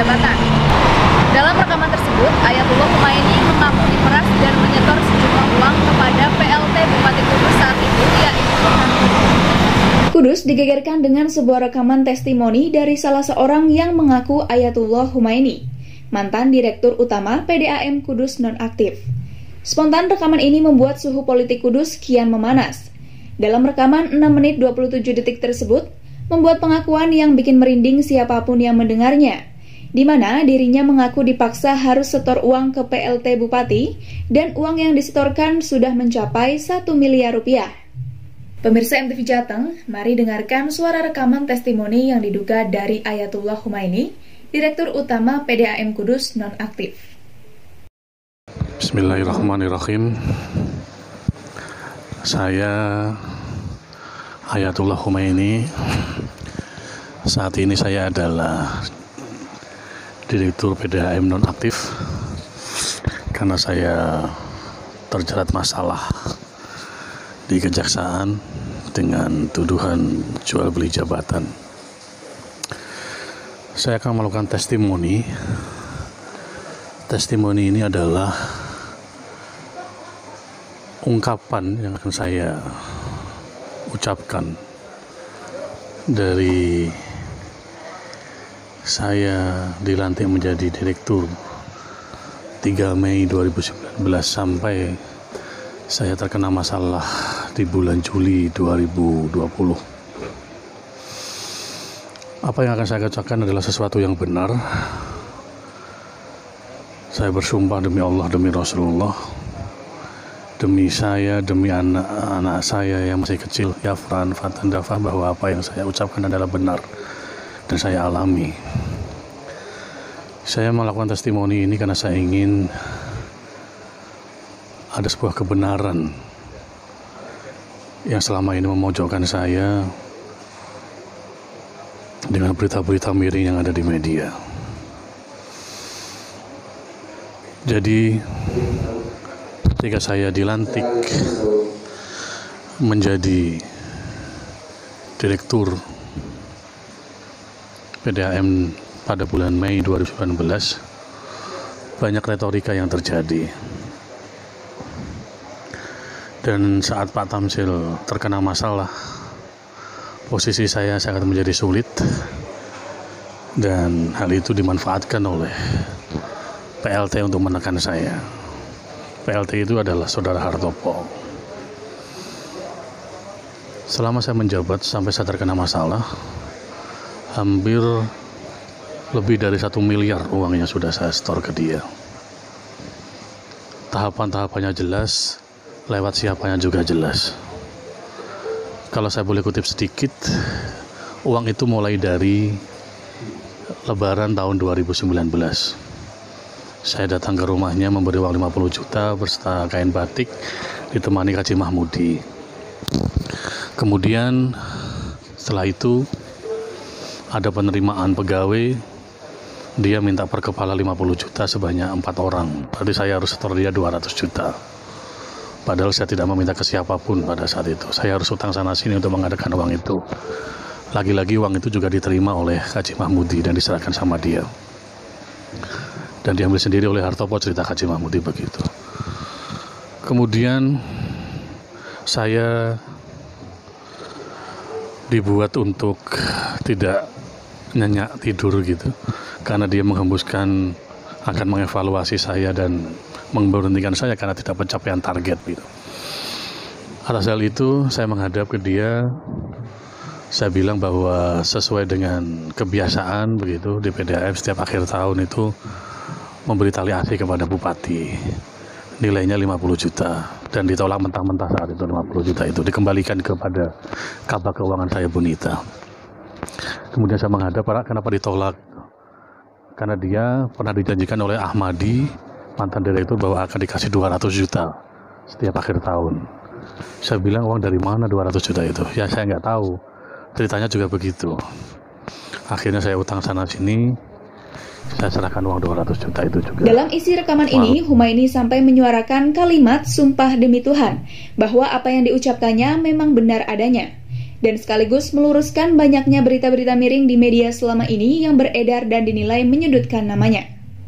jabatan. Dalam rekaman tersebut, Ayatullah Humaini mengaku diperas dan menyetor sejumlah uang kepada PLT Bupati Kudus saat itu, yaitu Kudus digegerkan dengan sebuah rekaman testimoni dari salah seorang yang mengaku Ayatullah Humaini, mantan Direktur Utama PDAM Kudus nonaktif. Spontan rekaman ini membuat suhu politik Kudus kian memanas. Dalam rekaman 6 menit 27 detik tersebut, membuat pengakuan yang bikin merinding siapapun yang mendengarnya, di mana dirinya mengaku dipaksa harus setor uang ke PLT Bupati dan uang yang disetorkan sudah mencapai 1 miliar rupiah. Pemirsa MTV Jateng, mari dengarkan suara rekaman testimoni yang diduga dari Ayatullah Humaini, Direktur Utama PDAM Kudus nonaktif. Bismillahirrahmanirrahim. Saya Ayatullah Humaini. Saat ini saya adalah Direktur PDAM nonaktif karena saya terjerat masalah di kejaksaan dengan tuduhan jual beli jabatan. Saya akan melakukan testimoni. Testimoni ini adalah ungkapan yang akan saya ucapkan dari saya dilantik menjadi direktur 3 Mei 2019 sampai saya terkena masalah di bulan Juli 2020. Apa yang akan saya ucapkan adalah sesuatu yang benar. Saya bersumpah demi Allah, demi Rasulullah, demi saya, demi anak-anak saya yang masih kecil, Yafran, Fatan, Dafa, bahwa apa yang saya ucapkan adalah benar dan saya alami. Saya melakukan testimoni ini karena saya ingin ada sebuah kebenaran yang selama ini memojokkan saya dengan berita-berita miring yang ada di media. Jadi ketika saya dilantik menjadi direktur PDAM pada bulan Mei 2019, banyak retorika yang terjadi. Dan saat Pak Tamsil terkena masalah, posisi saya sangat menjadi sulit, dan hal itu dimanfaatkan oleh PLT untuk menekan saya. PLT itu adalah saudara Hartopo. Selama saya menjabat sampai saya terkena masalah, hampir lebih dari 1 miliar uangnya sudah saya setor ke dia. Tahapan-tahapannya jelas, lewat siapanya juga jelas. Kalau saya boleh kutip sedikit, uang itu mulai dari Lebaran tahun 2019. Saya datang ke rumahnya memberi uang 50 juta berserta kain batik ditemani Haji Mahmudi. Kemudian setelah itu ada penerimaan pegawai, dia minta per kepala 50 juta sebanyak 4 orang. Berarti saya harus setor dia 200 juta. Padahal saya tidak meminta ke siapapun pada saat itu. Saya harus utang sana sini untuk mengadakan uang itu. Lagi-lagi uang itu juga diterima oleh Haji Mahmudi dan diserahkan sama dia. Dan diambil sendiri oleh Hartopo, cerita Haji Mahmudi begitu. Kemudian saya dibuat untuk tidak nyenyak tidur gitu. Karena dia menghembuskan akan mengevaluasi saya dan memberhentikan saya karena tidak pencapaian target gitu. Atas hal itu saya menghadap ke dia, saya bilang bahwa sesuai dengan kebiasaan begitu di PDAM setiap akhir tahun itu memberi tali asi kepada bupati, nilainya 50 juta dan ditolak mentah-mentah saat itu. 50 juta itu dikembalikan kepada Kabak Keuangan saya, Bunita. Kemudian saya menghadap, Pak, kenapa ditolak? Karena dia pernah dijanjikan oleh Ahmadi, mantan direktur, bahwa akan dikasih 200 juta setiap akhir tahun. Saya bilang, uang dari mana 200 juta itu? Ya saya nggak tahu, ceritanya juga begitu. Akhirnya saya utang sana sini, saya serahkan uang 200 juta itu juga. Dalam isi rekaman ini, Humaini sampai menyuarakan kalimat sumpah demi Tuhan bahwa apa yang diucapkannya memang benar adanya. dan sekaligus meluruskan banyaknya berita-berita miring di media selama ini yang beredar dan dinilai menyudutkan namanya.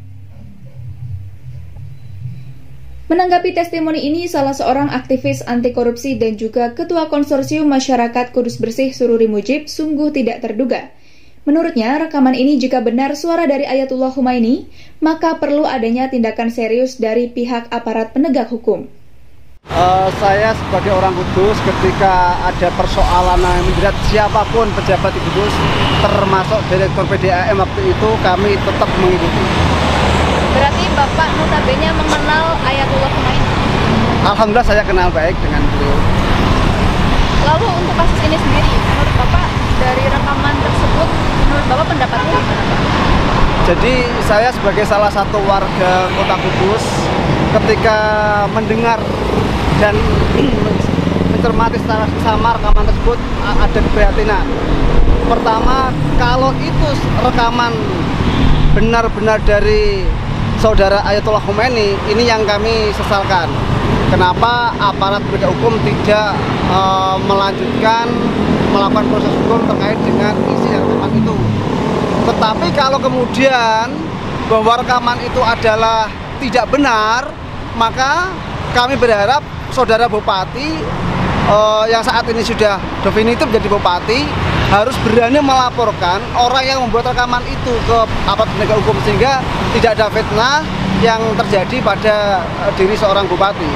Menanggapi testimoni ini, salah seorang aktivis anti korupsi dan juga Ketua Konsorsium Masyarakat Kudus Bersih Sururi Mujib sungguh tidak terduga. Menurutnya, rekaman ini jika benar suara dari Ayatullah Khomeini, maka perlu adanya tindakan serius dari pihak aparat penegak hukum. Saya sebagai orang Kudus, ketika ada persoalan yang menjerat siapapun pejabat di Kudus, termasuk Direktur PDAM waktu itu, kami tetap mengikuti. Berarti Bapak notabene mengenal Ayatullah Khomeini? Alhamdulillah saya kenal baik dengan beliau. Lalu untuk kasus ini sendiri, menurut Bapak dari rekaman tersebut, menurut Bapak pendapatnya gimana, Pak? Jadi saya sebagai salah satu warga Kota Kudus, ketika mendengar dan mencermati secara seksama rekaman tersebut, ada keprihatinan. Pertama, kalau itu rekaman benar-benar dari Saudara Ayatullah Khomeini, ini yang kami sesalkan. Kenapa aparat penegak hukum tidak melanjutkan melakukan proses hukum terkait dengan isi dari rekaman itu. Tetapi kalau kemudian bahwa rekaman itu adalah tidak benar, maka kami berharap Saudara Bupati yang saat ini sudah definitif jadi Bupati harus berani melaporkan orang yang membuat rekaman itu ke aparat penegak hukum, sehingga tidak ada fitnah yang terjadi pada diri seorang Bupati.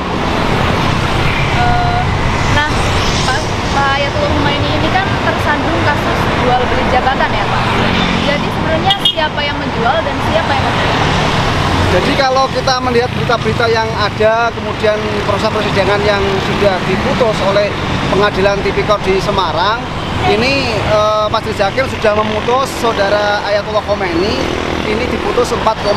Nah, Pak Ayatullah Khomeini ini kan tersandung kasus jual beli jabatan ya, Pak. Jadi sebenarnya siapa yang menjual dan siapa yang membeli? Jadi kalau kita melihat berita-berita yang ada, kemudian proses persidangan yang sudah diputus oleh Pengadilan Tipikor di Semarang, ini Majelis Hakim sudah memutus Saudara Ayatullah Khomeini ini diputus 4,5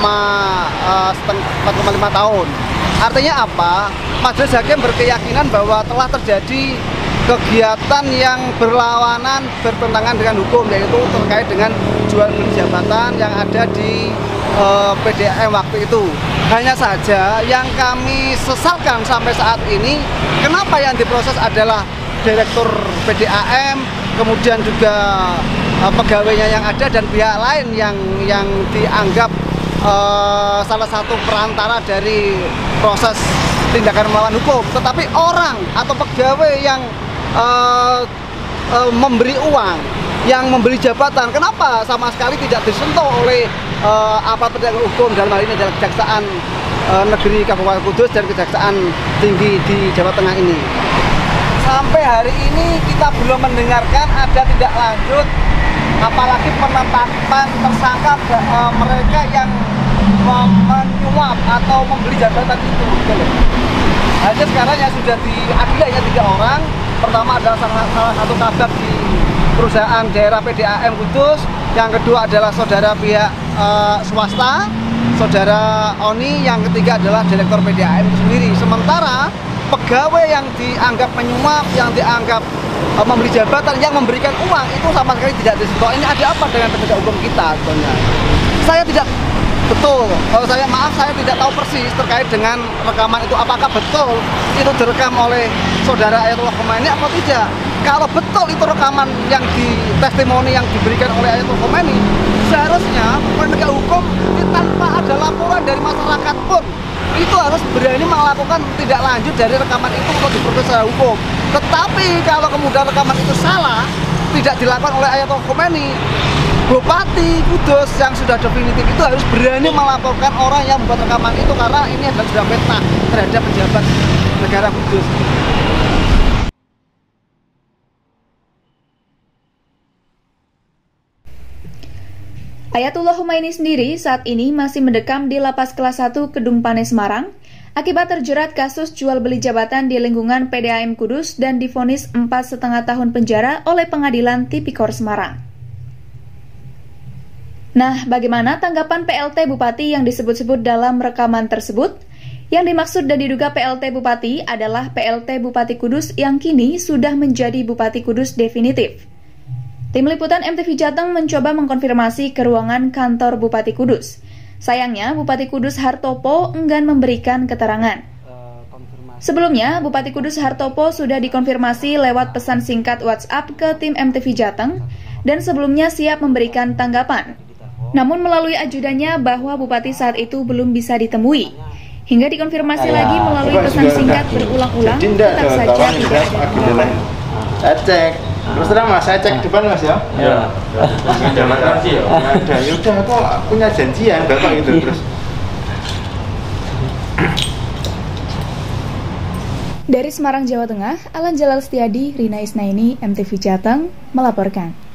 tahun. Artinya apa? Majelis Hakim berkeyakinan bahwa telah terjadi kegiatan yang berlawanan, bertentangan dengan hukum, yaitu terkait dengan jual beli jabatan yang ada di PDAM waktu itu. Hanya saja yang kami sesalkan sampai saat ini, kenapa yang diproses adalah Direktur PDAM, kemudian juga pegawainya yang ada dan pihak lain yang dianggap salah satu perantara dari proses tindakan melawan hukum. Tetapi orang atau pegawai yang memberi uang, yang membeli jabatan, kenapa sama sekali tidak disentuh oleh aparat penegak hukum, dalam hal ini adalah Kejaksaan Negeri Kabupaten Kudus dan Kejaksaan Tinggi di Jawa Tengah ini. Sampai hari ini kita belum mendengarkan ada tindak lanjut, apalagi penetapan tersangka mereka yang menyuap atau membeli jabatan itu. Hanya sekarang yang sudah diadili hanya 3 orang. Pertama adalah salah satu kabak di perusahaan daerah PDAM Kudus, yang kedua adalah saudara pihak swasta, Saudara Oni, yang ketiga adalah Direktur PDAM itu sendiri. Sementara pegawai yang dianggap menyuap, yang dianggap membeli jabatan, yang memberikan uang, itu sama sekali tidak disentuh. Ini ada apa dengan penegak hukum kita sebenarnya? Saya tidak betul, saya tidak tahu persis terkait dengan rekaman itu, apakah betul itu direkam oleh Saudara Ayatullah Khomeini atau tidak. Kalau betul itu rekaman yang testimoni yang diberikan oleh Ayatullah Khomeini, seharusnya penegak hukum tanpa ada laporan dari masyarakat pun itu harus berani melakukan tindak lanjut dari rekaman itu untuk diproses secara hukum. Tetapi kalau kemudian rekaman itu salah, tidak dilakukan oleh Ayatullah Khomeini, Bupati Kudus yang sudah definitif itu harus berani melaporkan orang yang membuat rekaman itu, karena ini adalah sudah fitnah terhadap pejabat negara Kudus. Ayatullah Khomeini sendiri saat ini masih mendekam di Lapas Kelas 1 Kedung Pane Semarang akibat terjerat kasus jual beli jabatan di lingkungan PDAM Kudus dan divonis 4,5 tahun penjara oleh Pengadilan Tipikor Semarang. Nah, bagaimana tanggapan PLT Bupati yang disebut-sebut dalam rekaman tersebut? Yang dimaksud dan diduga PLT Bupati adalah PLT Bupati Kudus yang kini sudah menjadi Bupati Kudus definitif. Tim Liputan MTV Jateng mencoba mengkonfirmasi ke ruangan kantor Bupati Kudus. Sayangnya, Bupati Kudus Hartopo enggan memberikan keterangan. Sebelumnya, Bupati Kudus Hartopo sudah dikonfirmasi lewat pesan singkat WhatsApp ke tim MTV Jateng dan sebelumnya siap memberikan tanggapan. Namun melalui ajudannya bahwa Bupati saat itu belum bisa ditemui. Hingga dikonfirmasi lagi melalui pesan singkat berulang-ulang, tetap saja tidak ada tanggapan. Saya cek, terus terang mas, saya cek depan mas ya. Ya. Ada janji ya. Ada, yaudah kok punya janjian bapak gitu terus. Dari Semarang, Jawa Tengah, Alan Jalal Setiadi, Rina Isnaini, MTV Jateng, melaporkan.